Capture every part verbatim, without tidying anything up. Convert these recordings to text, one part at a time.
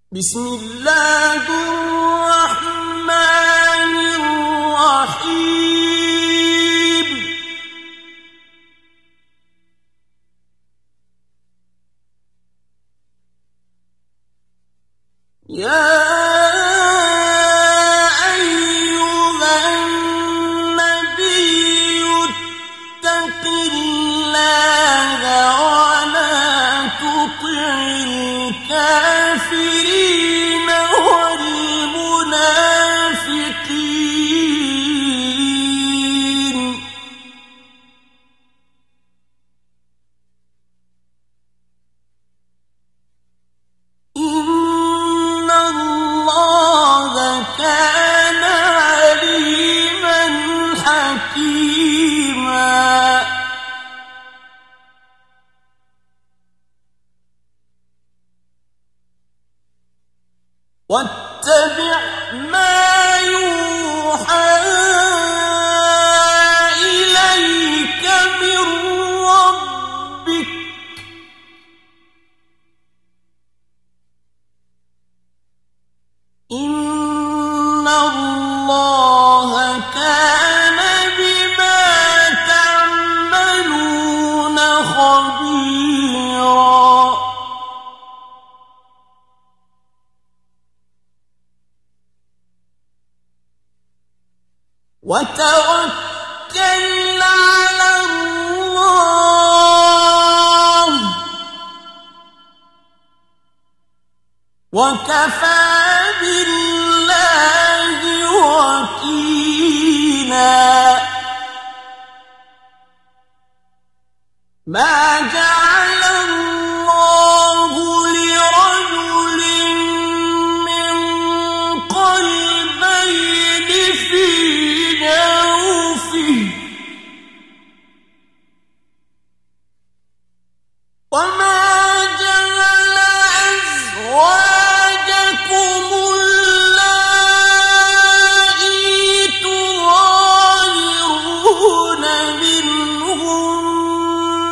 بسم الله الرحمن الرحيم. يا الكافرين والمنافقين إن الله كان عليما حكيما. واتبع ما يوحى إليك من ربك إن الله كان بما تعملون خبيرا. وتوكل على الله وكفى بالله وكيلا. ما جعل الله لرجل من قلبين في جوفه وما جعل أزواجكم اللائي تظاهرون منهن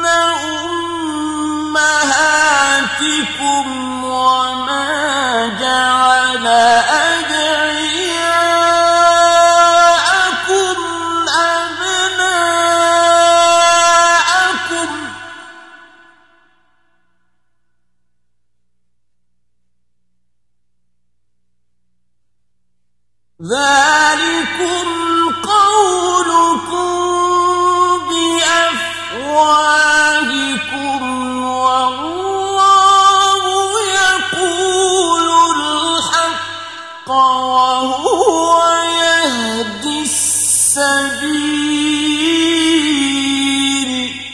أمهاتكم وما جعل ذلكم قولكم بأفواهكم والله يقول الحق وهو يهدي السبيل.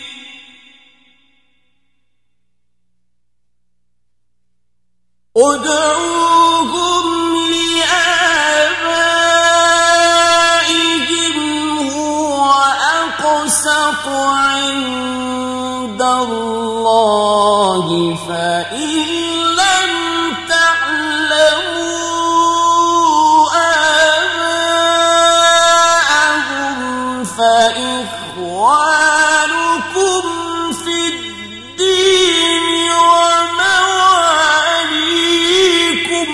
ادعوهم أقسط عند الله فإن لم تعلموا آباءهم فإخوانكم في الدين ومواليكم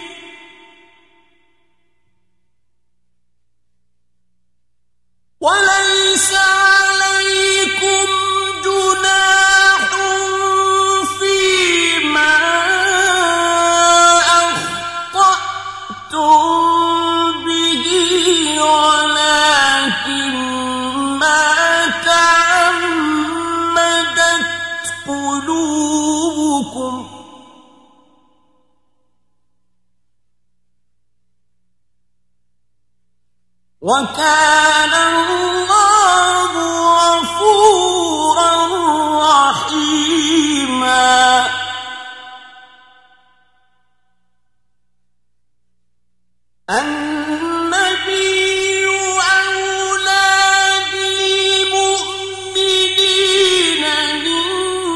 وليس عليكم جناح فيما أخطأتم به ولكن ما تعمدت قلوبكم وكان الله غفورا رحيما. النبي أولى بالمؤمنين من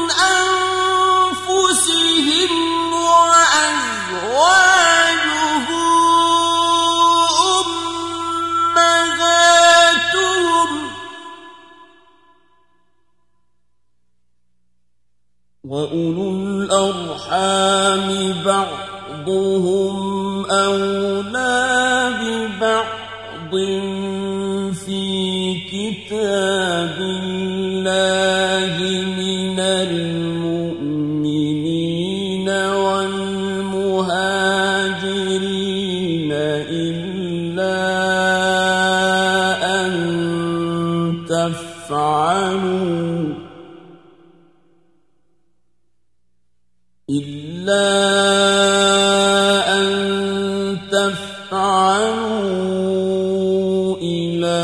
أنفسهم وأزواجه وأولو الأرحام بعضهم بعضهم أولى ببعض في كتاب الله من المؤمنين والمهاجرين إلا أن تفعلوا إلا أن تفعلوا إلى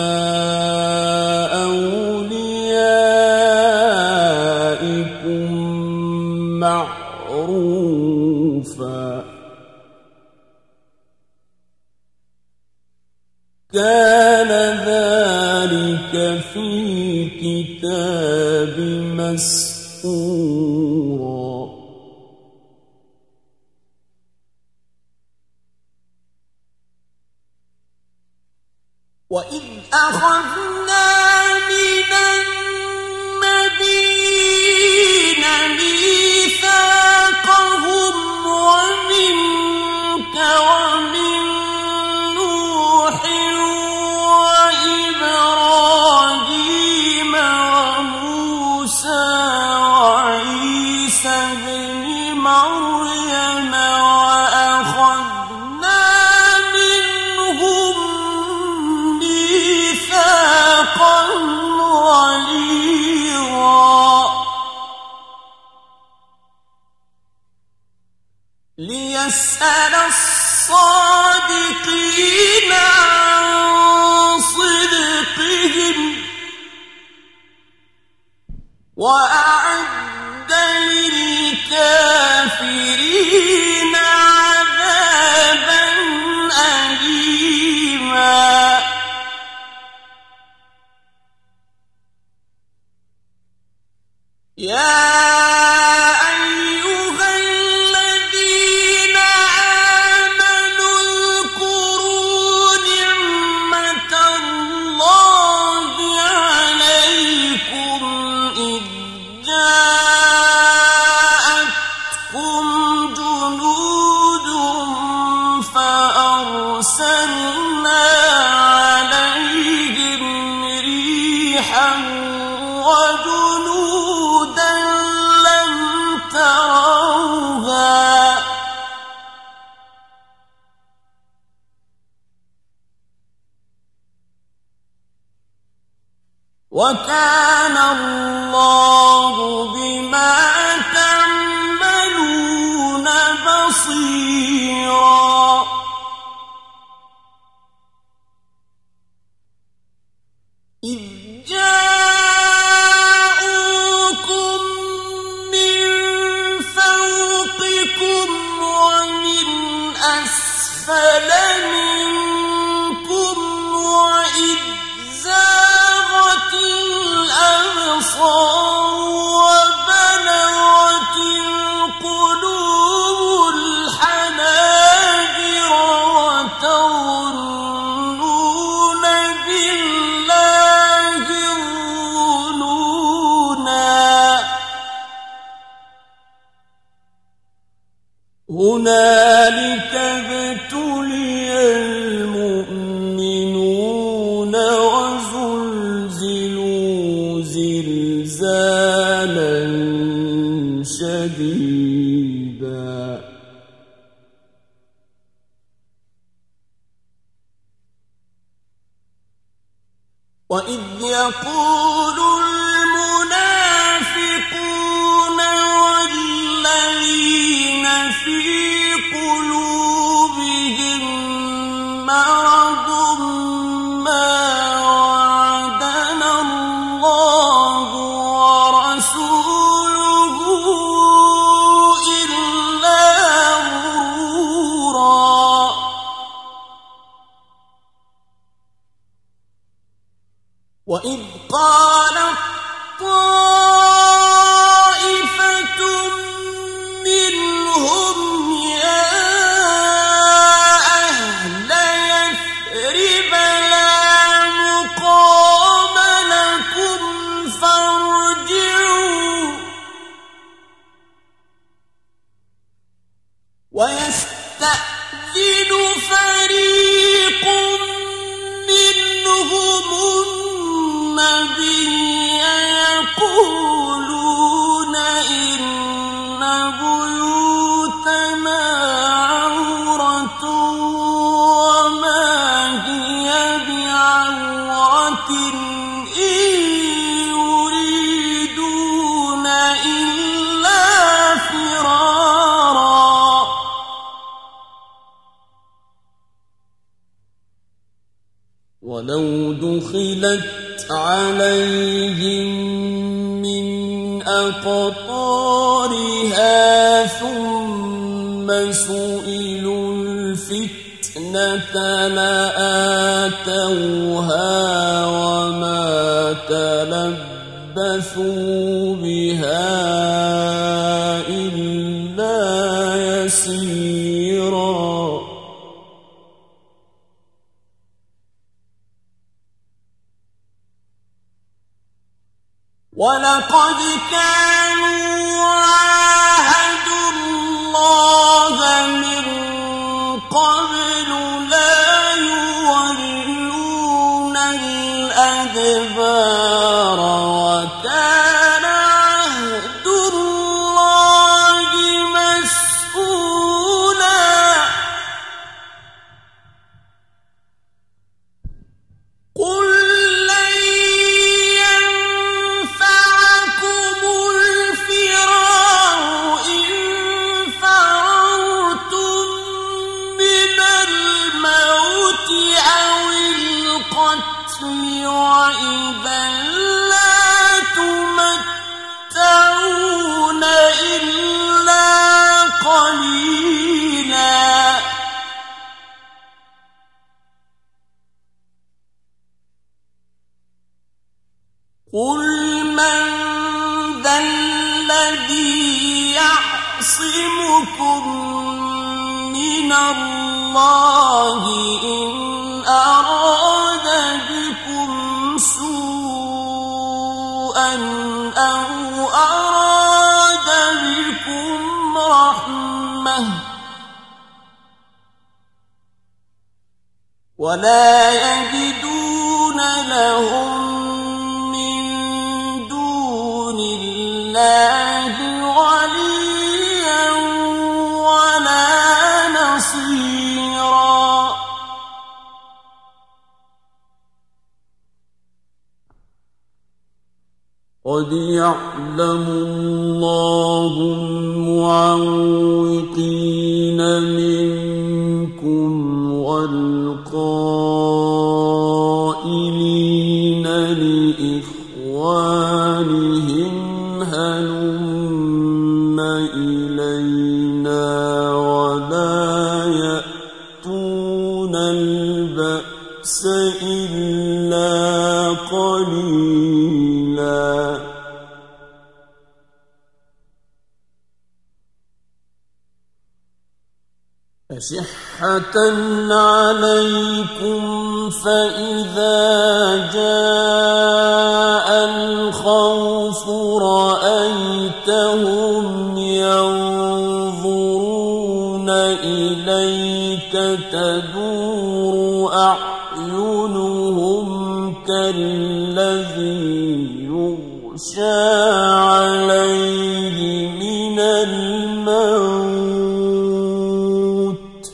أوليائكم معروفا كان ذلك في الكتاب مسطورا وإذ أخذنا من النبيين ميثاقهم ومنك ومن نوح وإبراهيم وموسى وعيسى ابن مريم وأخذنا منهم ميثاقا غليظا ليسأل الصادقين عن صدقهم وأعد للكافرين عذابا أليما يا أيها الذين آمنوا اذكروا نعمة الله عليكم إذ جاءتكم جنود فأرسلنا عليهم ريحا وجنودا لم تروها وكان الله بما تعملون بصيرا إذ جاءوكم من فوقكم ومن أسفل منكم وإذ زاغت الأبصار وبلغت القلوب الحناجر وتظنون بالله الظنونا هنالك ابتلي المؤمنون وزلزلوا زلزالا شديدا وإذ يقول المنافقون والذين في قلوبهم مرض ما وعدنا الله ورسوله إلا غرورا وإذ قالت طائفة منهم ولو دخلت عليهم من أقطارها ثم سئلوا الفتنة لآتوها وما تلبثوا بها إلا يسيرا. ولقد كانوا عاهدوا الله من قبل لا يولون الأدبار وكان عهد الله مسؤولا. قل وإذا لا تمتعون إلا قليلا. قل من ذا الذي يعصمكم من الله إن أراد بكم سوءا أو أراد بكم رحمة ولا يجدون لهم من دون الله وليا ولا نصيرا. قد يعلم الله المعوقين منكم والقائلين لإخوانهم هلم إلينا ولا يأتون البأس إلا قليلا. أشحة عليكم فإذا جاء الخوف رأيتهم ينظرون إليك تدور أعينهم كالذي يغشى عليه من الموت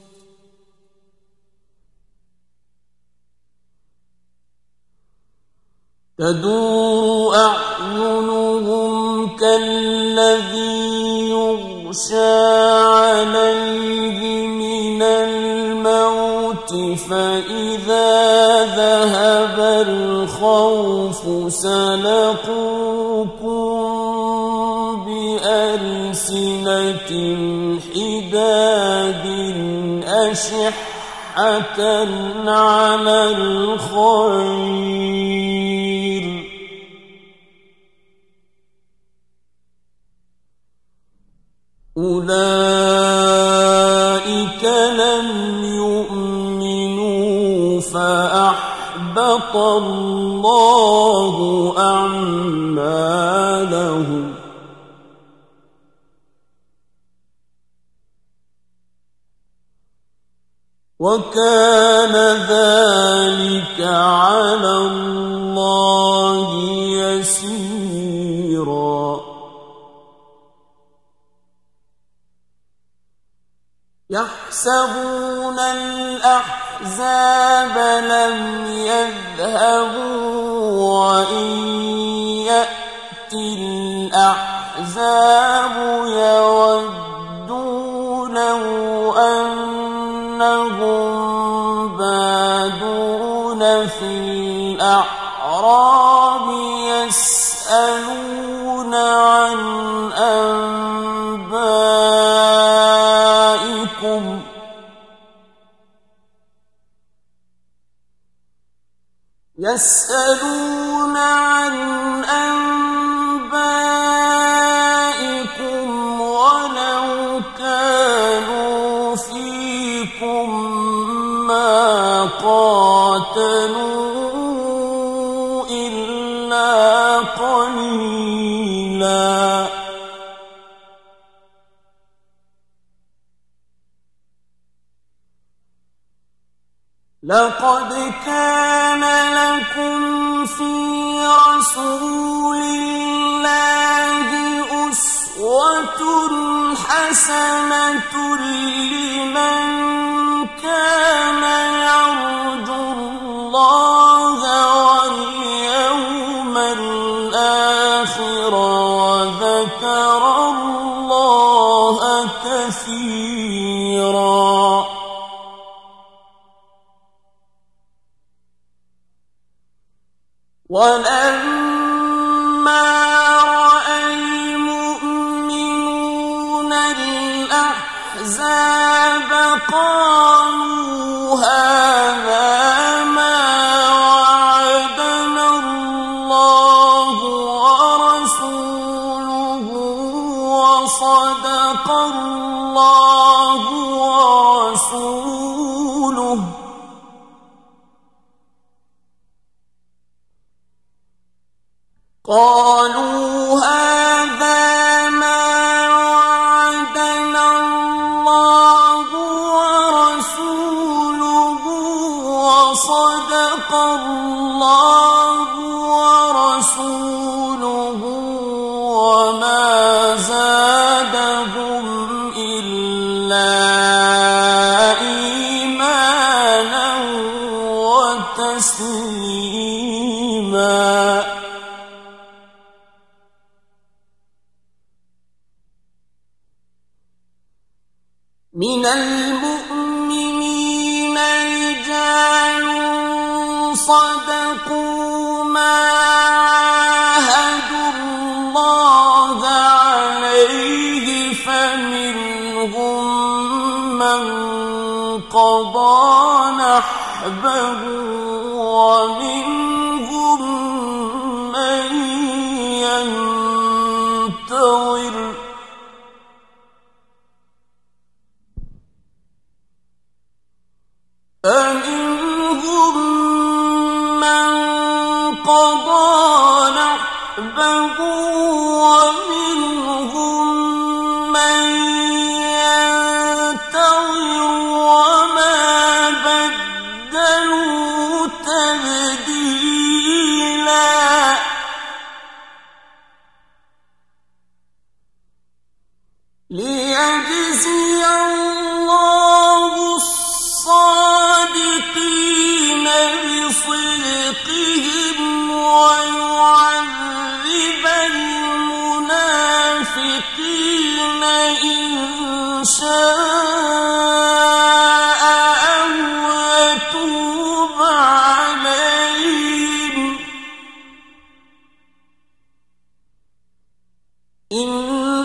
تدور أعينهم كالذي يغشى عليه من الموت فإذا ذهب الخوف سلقوكم بألسنة حداد أشحة على الخير أولئك لم يؤمنوا فأحبط الله أعمالهم وكان ذلك على الله يسيرا. يحسبون الأحزاب لم يذهبوا وإن يأتي الأحزاب يودوا لو أنهم بادون يسألون عن أنبائكم ولو كانوا فيكم ما قاتلوا إلا قليلا لقد كان لكم في رسول الله أسوة حسنة لمن كان يرجو الله واليوم الآخر وذكر الله كثيرا ولما رأى المؤمنون الأحزاب قالوا هذا ما وعدنا الله ورسوله وصدق الله ورسوله قالوا هذا ما وعدنا الله ورسوله وصدق الله ورسوله وما زادهم إلا إيمانا وتسليما من المؤمنين رجال صدقوا ما عاهدوا الله عليه فمنهم من قضى نحبه ومنهم من ينتظر فمنهم من قضى نحبه ومنهم من ينتظر وما بدلوا تبديلا ليجزي الله الصادقين بصدقهم ويعذب المنافقين إن شاء أو يتوب عليهم إن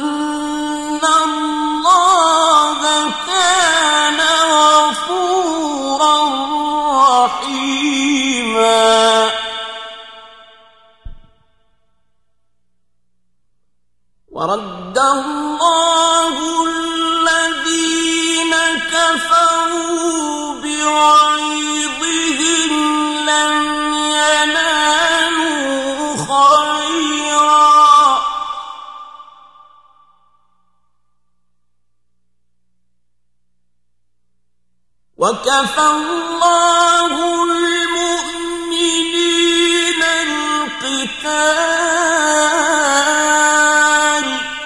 الله كان غفورا رحيما ورد الله الذين كفروا بغيظهم لم ينالوا خيرا وكفى الله المؤمنين القتال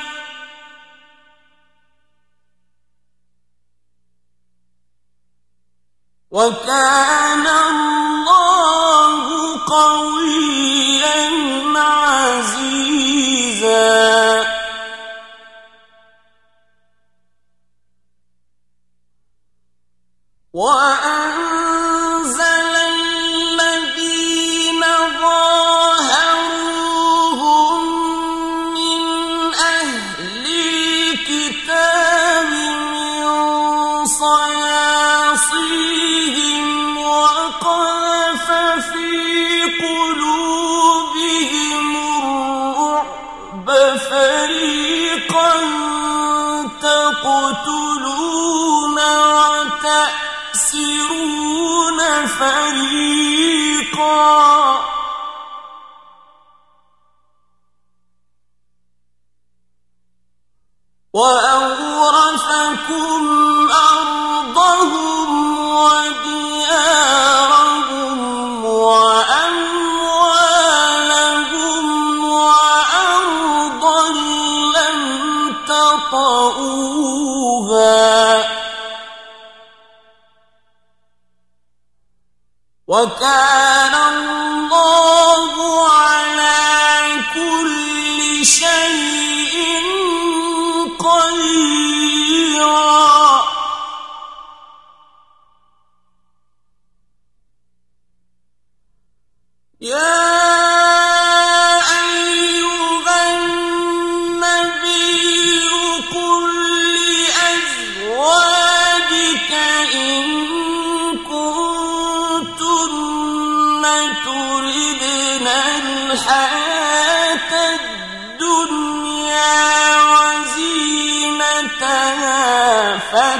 وكان الله قويا عزيزا وأنزل الذين ظاهروهم من أهل الكتاب من صياصيهم وقذف في قلوبهم الرعب فريقا تقتلون وتأسرون فريقا وأورثكم أرضهم وديارهم وأموالهم وأرضا لم تطئوها وكان الله على كل شيء قديرا. يا أيها النبي قل لأزواجك إن كنتن تردن الحياة الدنيا وزينتها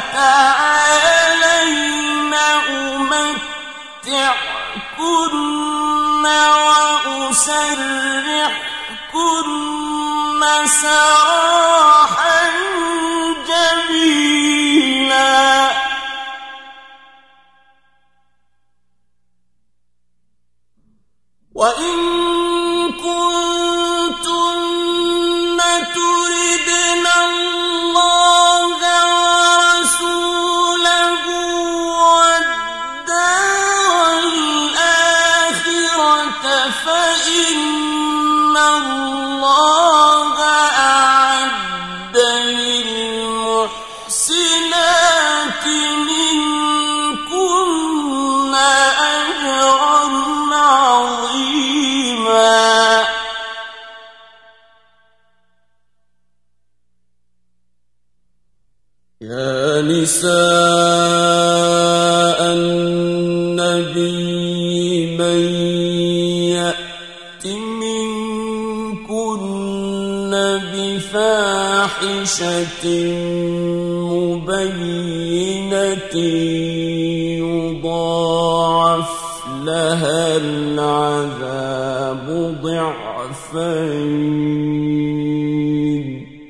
فتعالين أمتعكن وأسرحكن سراحا جميلا. وإن كنتن تردن الله ورسوله والدار الآخرة فإن الله أعد للمحسنات منكن أجرا عظيما. يا نساء النبي من يأت منكن بفاحشة مبينة يضاعف لها العذاب ضعفين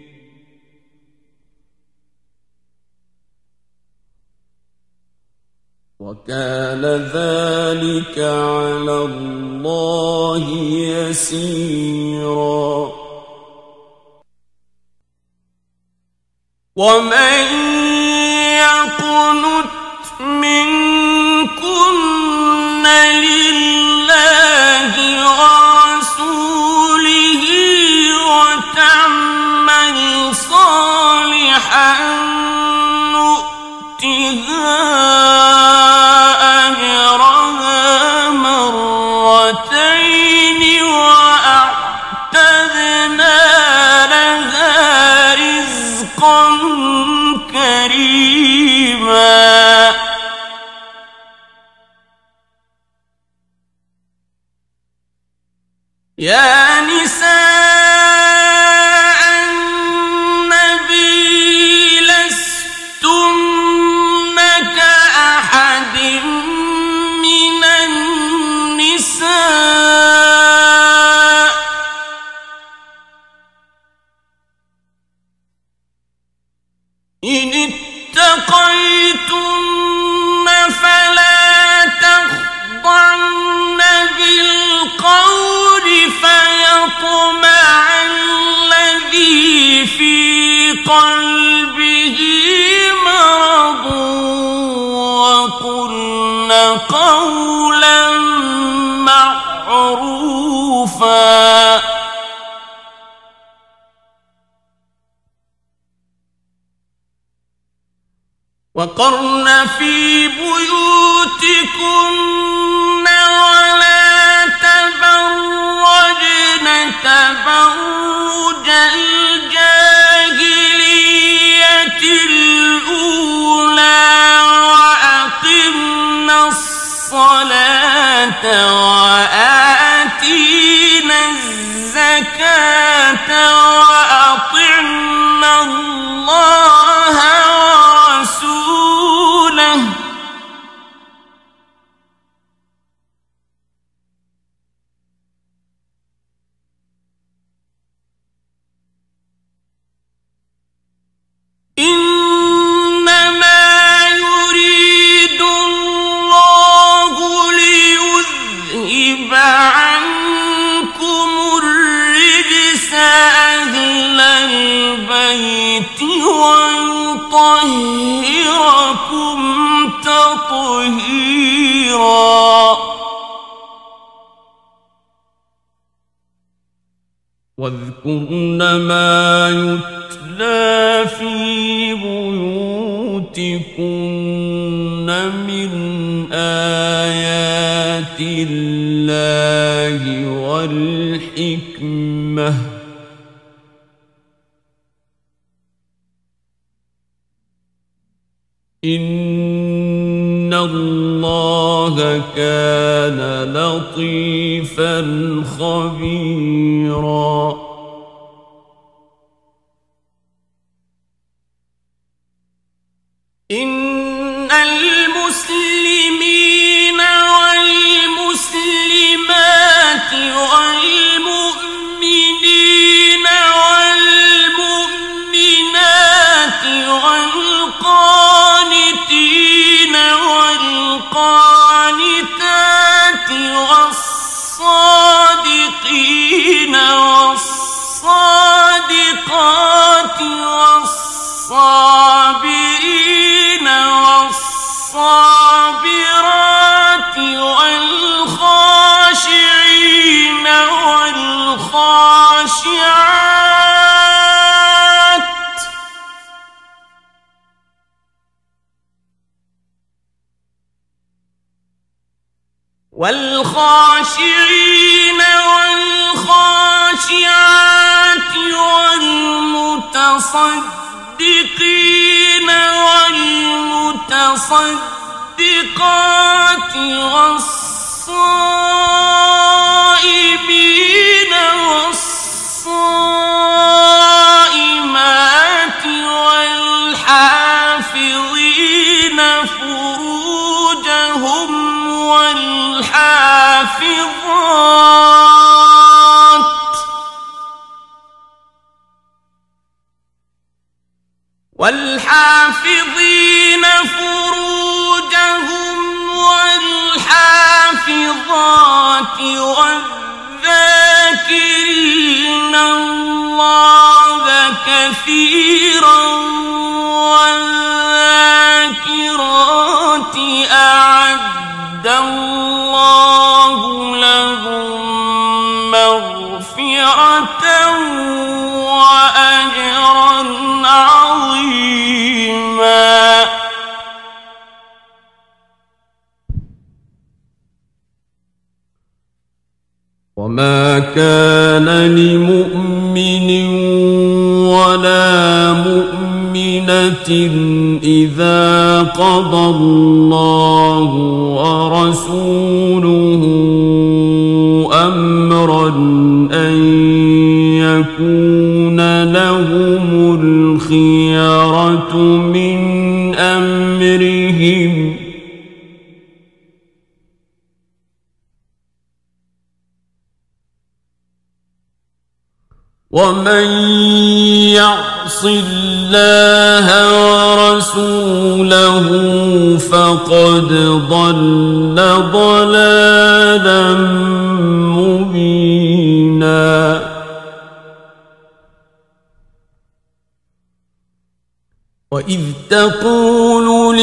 وكان ذلك على الله يسيرا. ومن يقنت منكن لله ورسوله وتعمل صالحا نؤتها أجرها مرتين وأعتدنا لها رزقا كريما. يا نساء النبي لستن كأحد من النساء إن اتقيتن فلا تخضعن بالقول فيطمع الذي في قلبه مرض وقلن قولا معروفا. وقرن في بيوتكن ولا تبرجن تبرج الجاهلية الأولى واذكرن ما يتلى في بيوتكن من آيات الله والحكمة إن الله كان لطيفا خبيرا إن المسلمين والمسلمات والمؤمنين والمؤمنات والقانتين والقانتات والصادقين والصادقات والصابرين والصابرات والخاشعين والخاشعات والخاشعين والخاشعات والمتصدقين والمتصدقات والصائمين والصائمات والحافظين فروجهم والحافظات والحافظين فروجهم والحافظات والذاكرين الله كثيرا والذاكرات أعد الله لهم مغفرة وأجرا عظيما وما كان لمؤمن ولا مؤمنة إذا قضى الله ورسوله أمرا أن يكون لهم الخيرة من أمرهم ومن يعص الله ورسوله فقد ضل ضلالا مبينا وإذ تقول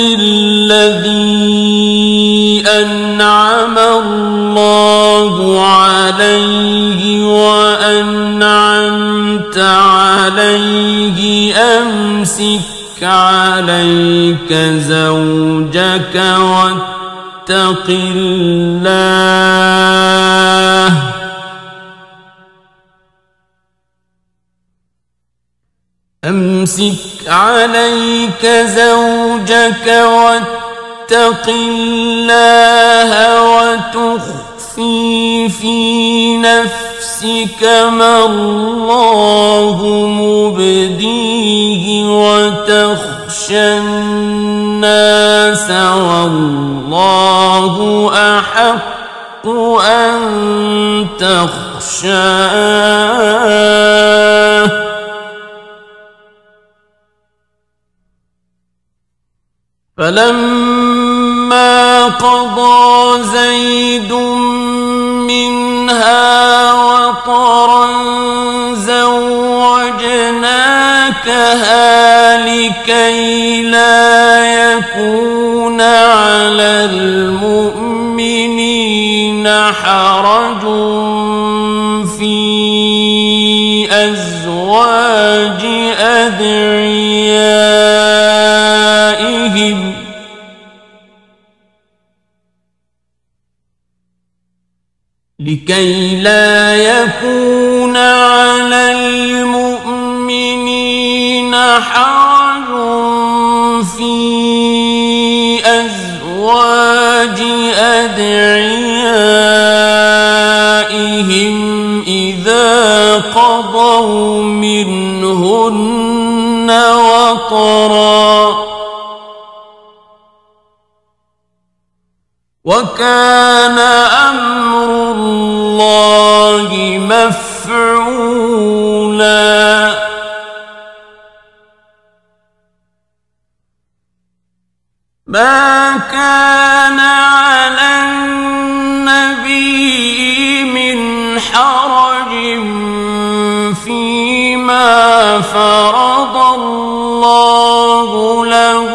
للذي أنعم الله عليه وأنعمت عليه أمسك عليك زوجك واتق الله أمسك عليك زوجك واتق الله وتخفي في نفسك ما الله مبديه وتخشى الناس والله أحق أن تخشاه فلما قضى زيد منها وطرا زوجناكها لكي لا يكون على المؤمنين حرج في أزواج أدعيائهم لكي لا يكون على المؤمنين حرج في أزواج أدعيائهم إذا قضوا منهن وطرا وكان أمر الله مفعولا ما كان على النبي من حرج فيما فرض الله له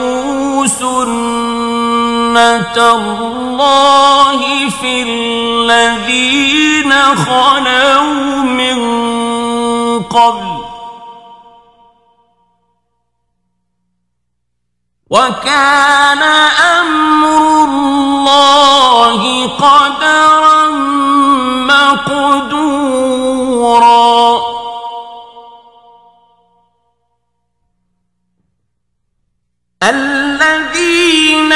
سنة الله في الذين خلوا من قبل وكان أمر الله قدرا مقدورا الذين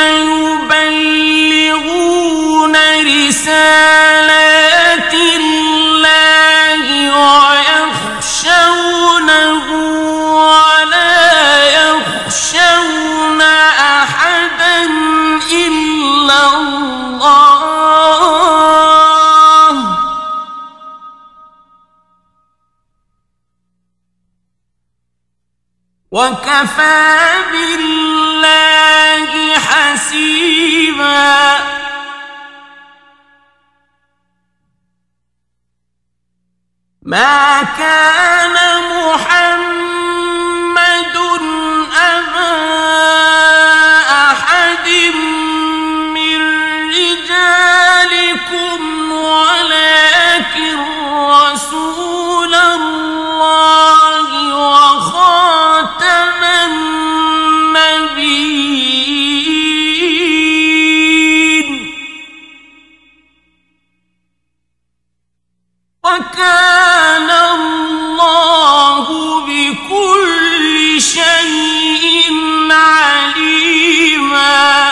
يبلغون رسالات الله ويخشونه ولا يخشون أحدا إلا الله وكفى بالله حسيبا ما كان محمد أبا أحد من رجالكم ولكن رسول الله وخاتم النبيين وكان الله بكل شيء عليما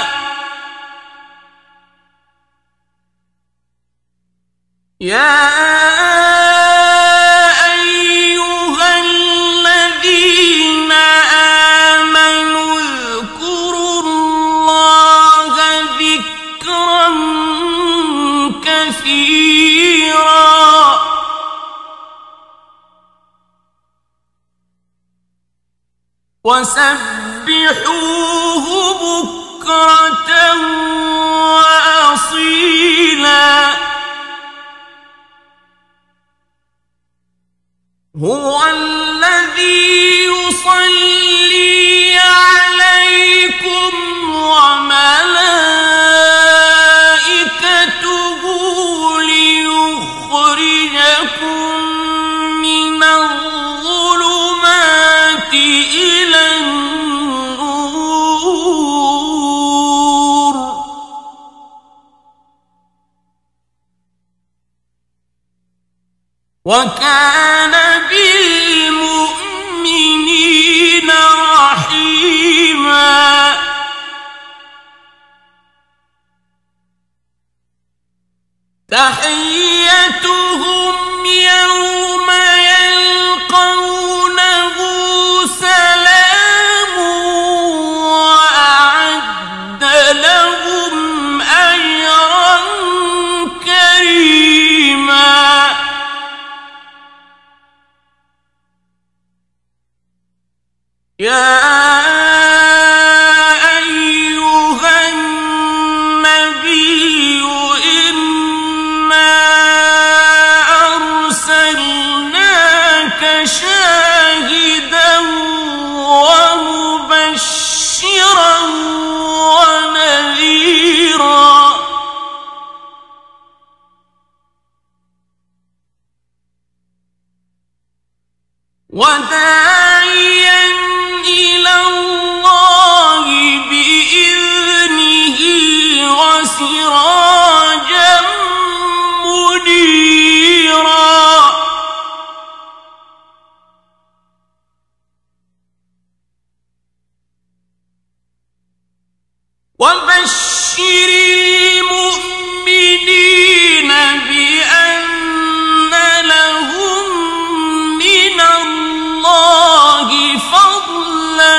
يا أيها الذين آمنوا اذكروا الله ذكرا كثيرا وسبحوه بكرة وأصيلا هو الذي يصلي عليكم وملائكته ليخرجكم من الظلمات إلى النور وكان بالمؤمنين رحيما تحيتهم يوم يلقونه سلام وأعد لهم أجرا كريما يا أيها النبي إنا أرسلناك شاهدا ومبشرا ونذيرا وداعيا وبشر المؤمنين بأن لهم من الله فضلا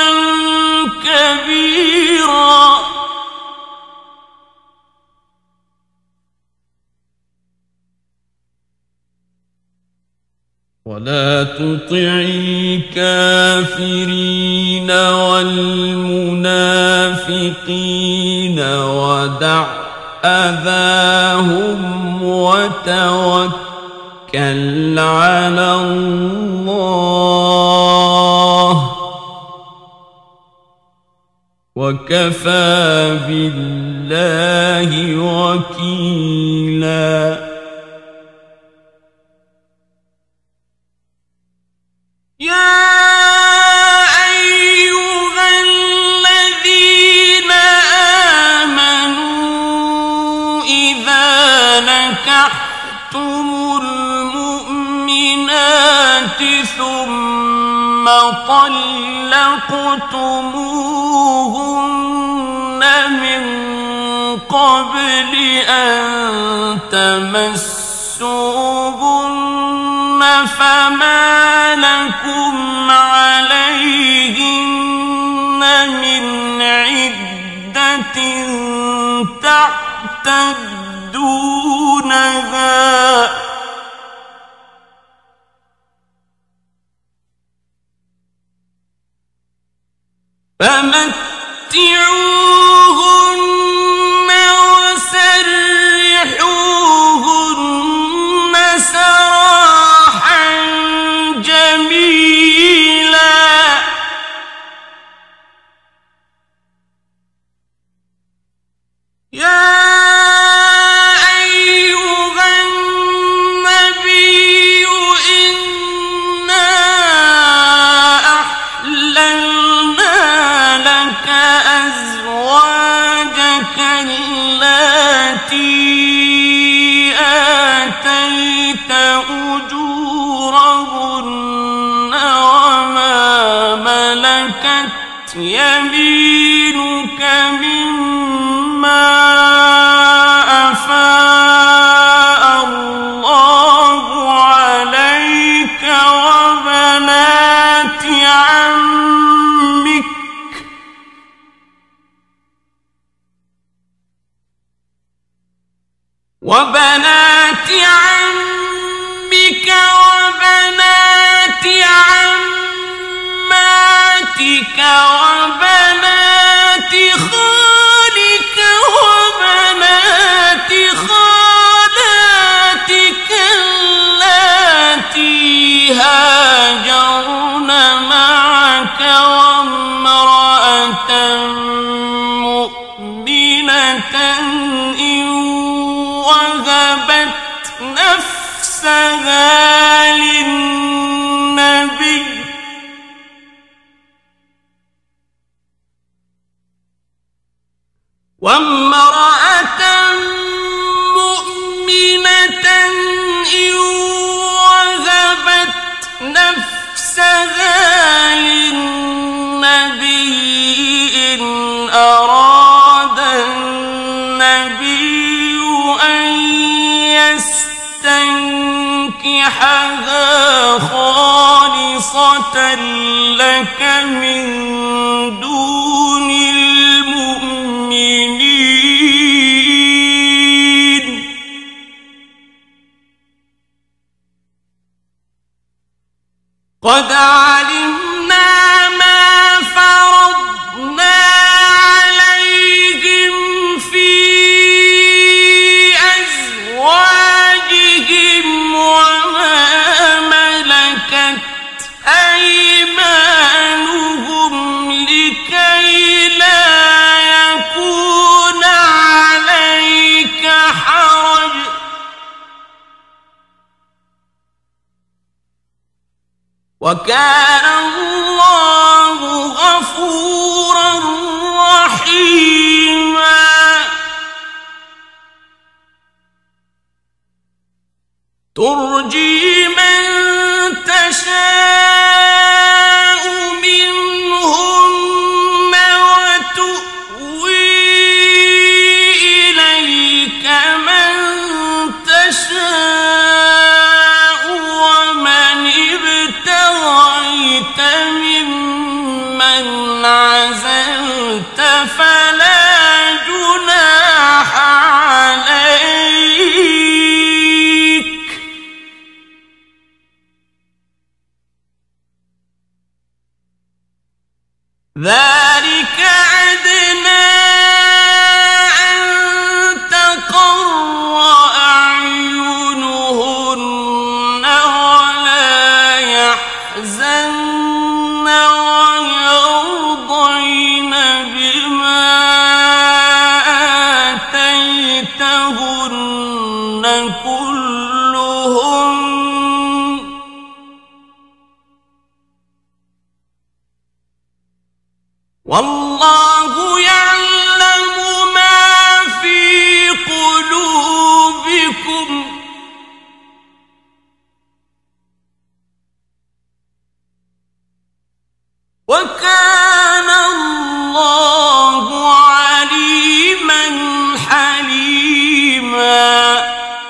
كبيرا. ولا تطع الكافرين والمنافقين ودع أذاهم وتوكل على الله وكفى بالله وكيلا. يا أيها الذين آمنوا إذا نكحتم المؤمنات ثم طلقتموهن من قبل أن تمسوهن فما لكم عليهن من عدة تعتدونها فمتعوهن وسرحوهن سراحا جميلا. يا أيها النبي إنا أحللنا لك أزواجك اللاتي آتيت أجورهن وما ملكت يمينك مما أفاء الله عليك وبنات عمك وبنات عمك وبنات عماتك وبنات خالك وبنات خالاتك اللاتي هاجرن معك وامرأة مؤمنة إن وهبت نفسها للنبي وامرأة مؤمنة إن وهبت نفسها للنبي إن أراد النبي أن يستنكحها خالصة لك من دون المؤمنين. قد علمنا ما فرضنا عليهم في أزواجهم وما ملكت أيمانهم لكي لا يكون عليك حرج. وكان الله غفورا رحيما. ترجي من تشاء منهن وتؤوي كلهم والله يعلم ما في قلوبكم وكان الله عليما حليما.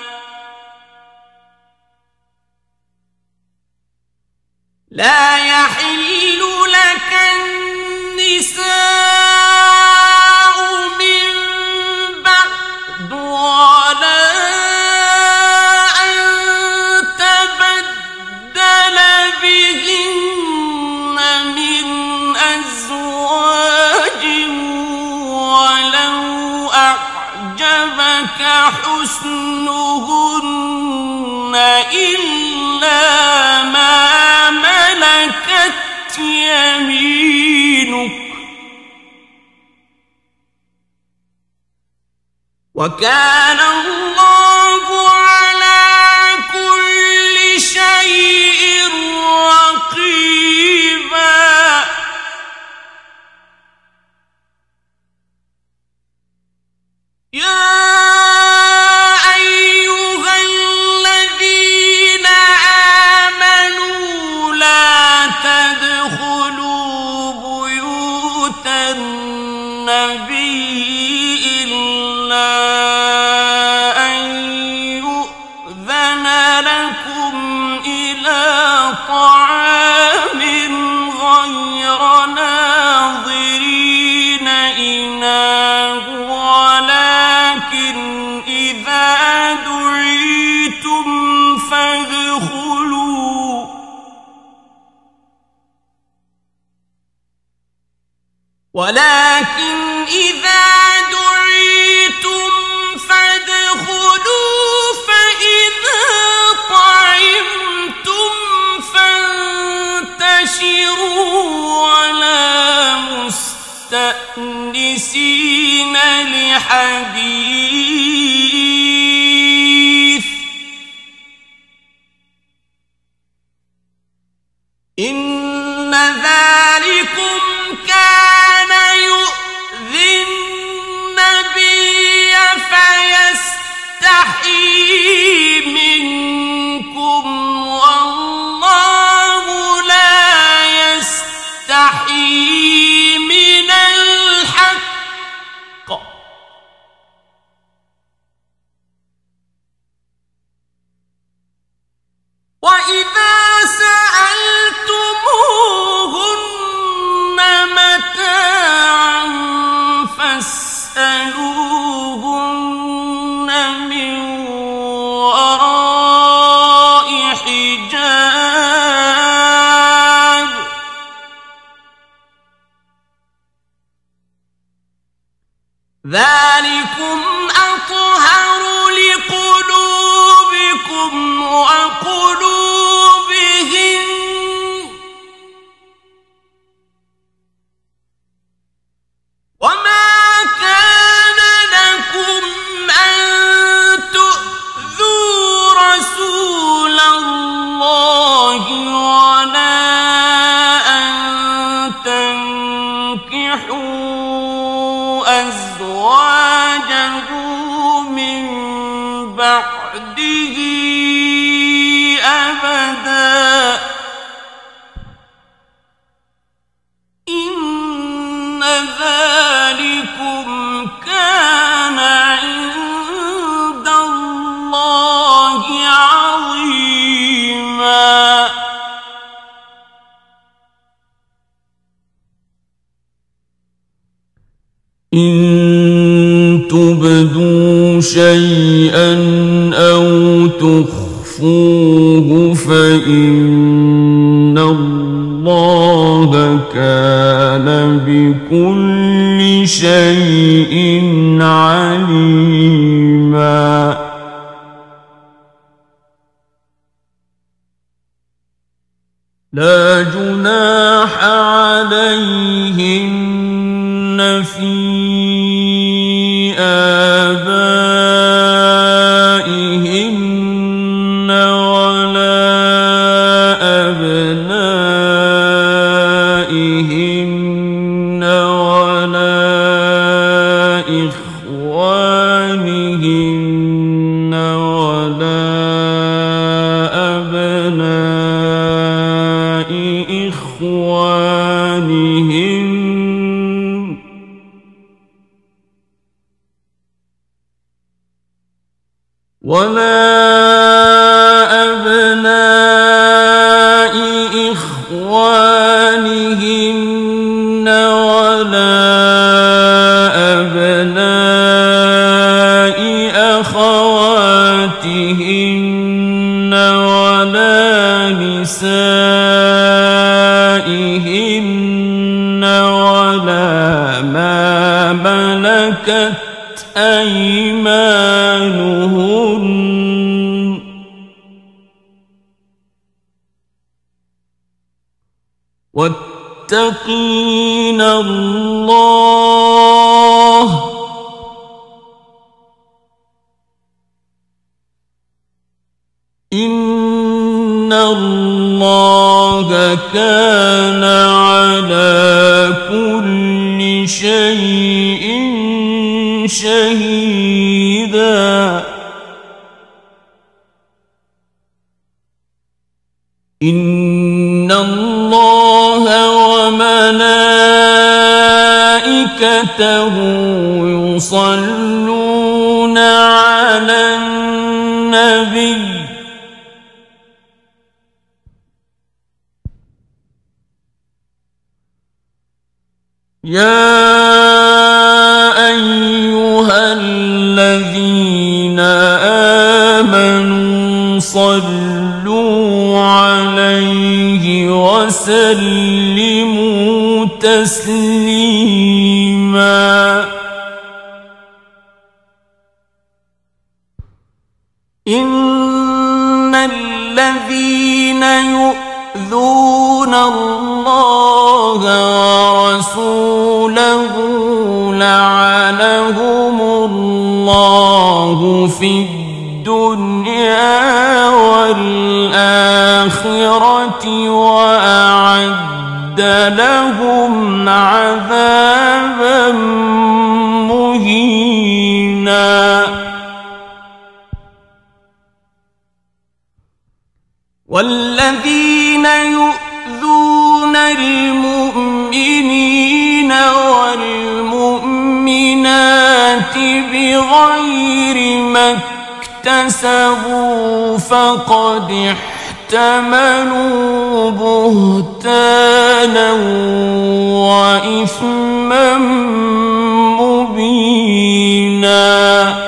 لا يحل لك النساء من بعد ولا أن تبدل بهن من أزواج ولو أعجبك حسنهن إلا ما ملكت يمينك وكان الله على كل شيء رقيبا. يا أيها الذين آمنوا لا تدخلوا بيوت النبي إلا أن يؤذن لكم إلى طعام غير ناظرين إناه ولكن إذا دعيتم فادخلوا ولكن إذا دعيتم فادخلوا فإذا طعمتم فانتشروا ولا مستأنسين لحديث إن ذلكم كان يؤذي النبي فيستحيي منكم والله لا يستحيي من الحق وإذا سألتموهن متاعا فاسألوهن من وراء حجاب ذلكم أطهر لقلوبكم وقلوبهم وما كان لكم أن تؤذوا رسول الله ولا أن تنكحوا أزواجه من بعده أبدا إن ذلكم كان عند الله عظيما. إن تبدوا شيئا أو تخفوه فإن الله كان بكل شيء عليما. لا جناح عليهن في آبائهن إخوانهن ولا أبناء إخوانهن ولا أبناء إخوانهن ولا أبناء أخواتهن ولا نسائهن ولا ما ملكت أيمانهن واتقين الله إن الله كان على كل شيء شهيدا إن الله وملائكته يصلون على النبي يا أيها الذين آمنوا صلوا عليه وسلموا تسليما إن الذين يؤذون الله ورسوله لعنهم الله في الدنيا والآخرة وأعد لهم عذابا مهينا والذين يؤذون المؤمنين والمؤمنات بغير ما اكتسبوا فقد احتملوا بهتانا وإثما مبينا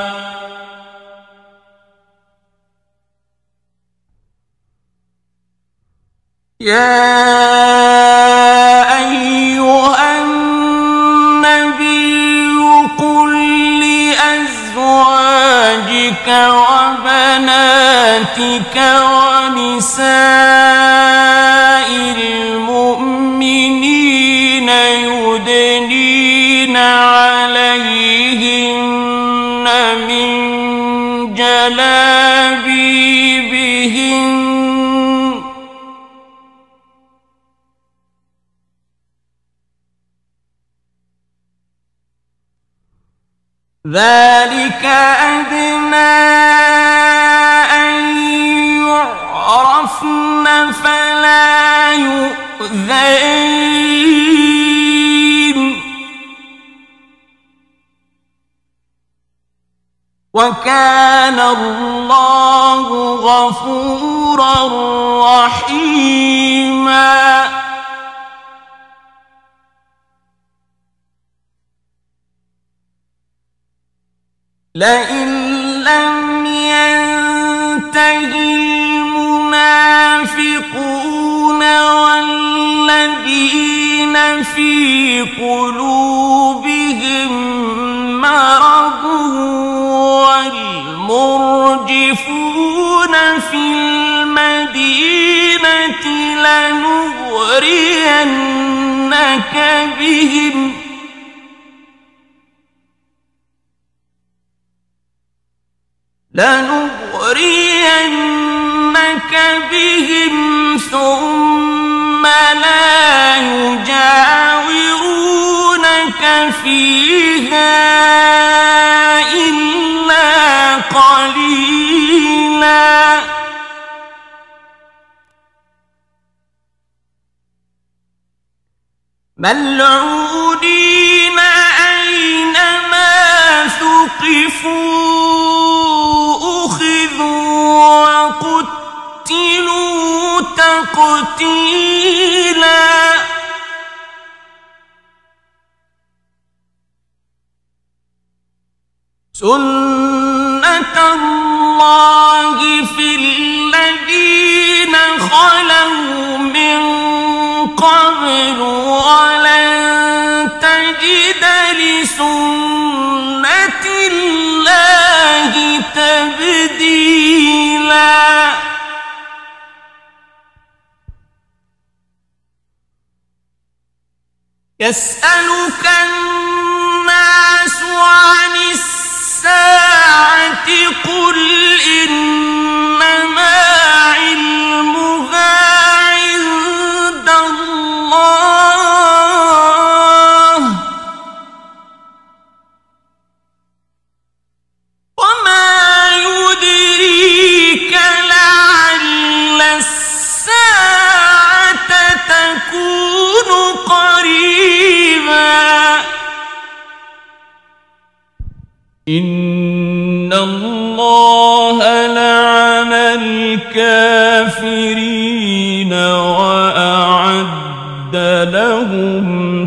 يا أيها النبي قل لأزواجك وبناتك ونساء المؤمنين يدنين عليهن من جلابيبهن ذلك أدنى أن يعرفن فلا يؤذين وكان الله غفورا رحيما لئن لم ينته المنافقون والذين في قلوبهم مرض والمرجفون في المدينة لنغرينك بهم لنغرينك بهم ثم لا يجاورونك فيها إلا قليلا ملعونين أينما ثقفوا أخذوا وقتلوا تقتيلا سنة الله في الذين خلوا من قبل ولن تجد لسنة الله تبديلا يسألك الناس عن الساعة قل إنما علمها عند الله وما يدريك لعل الساعة تكون قريبا إن الله لعن الكافرين وأعد لهم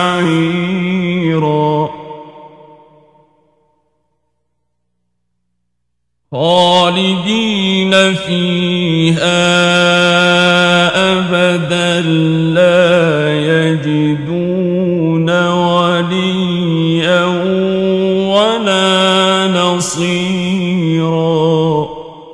سعيرا خالدين فيها أبدا لا يجدون وليا ولا نصيرا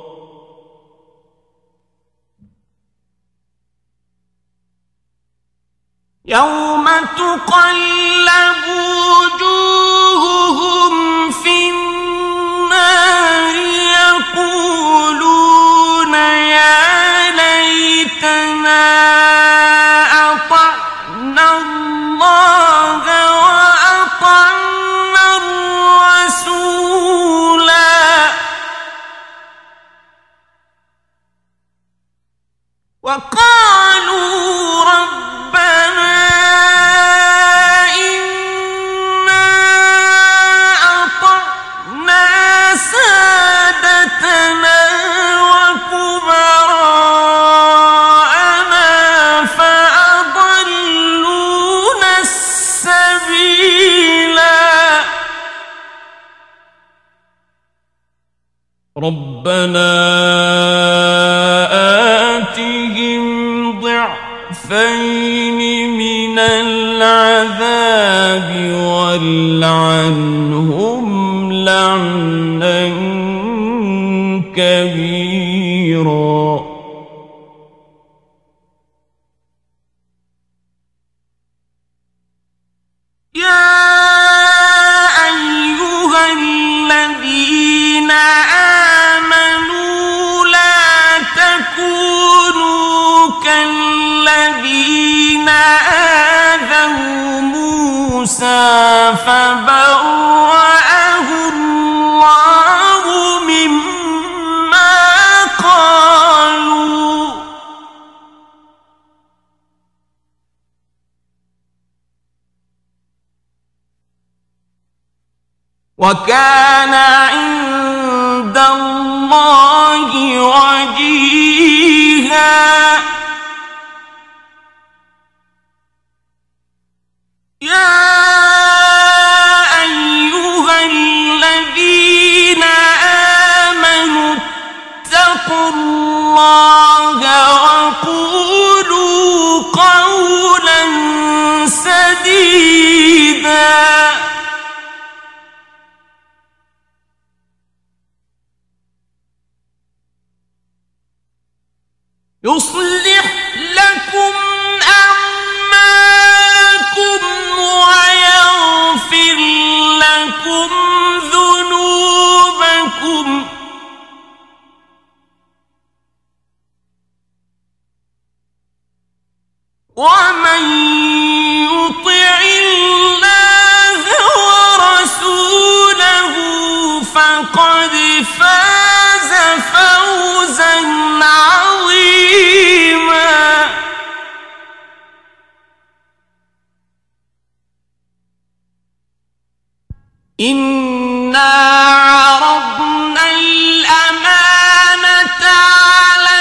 يوم تقلب وجوههم في النار يقولون يا ليتنا أطعنا الله وأطعنا الرسولا وقالوا ربنا إنا أطعنا سادتنا وكبراءنا فأضلونا السبيلا ربنا آتهم ضعفين من العذاب والعنهم لعنا كبيرا يا أيها الذين آمنوا لا تكونوا كالذين آذوا موسى فبرأه الله مما قالوا وكان عند الله وجيها يا أيها الذين آمنوا اتقوا الله وقولوا قولا سديدا يصلح لكم أعمالكم ويغفر لكم ذنوبكم ومن يطع الله فقد فاز فوزا عظيما. إنا عرضنا الأمانة على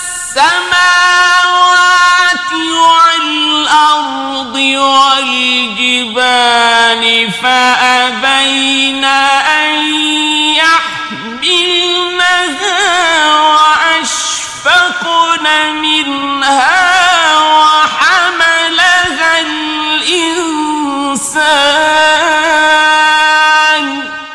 السماوات والأرض والجبال فأبين أن يحملنها وأشفقن منها وحملها الإنسان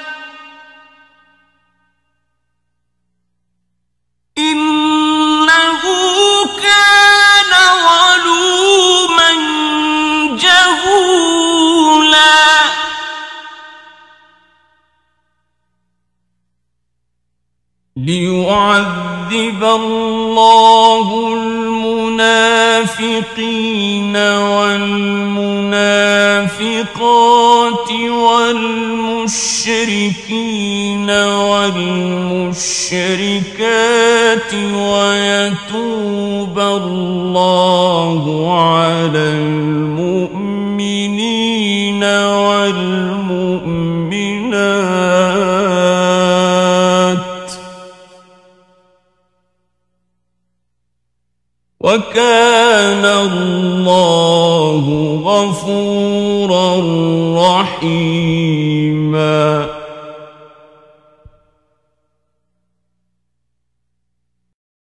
إنه كان ظلوما جهولا. ليعذب الله المنافقين والمنافقات والمشركين والمشركات ويتوب الله على المؤمنين والمؤمنات وكان الله غفورا رحيما.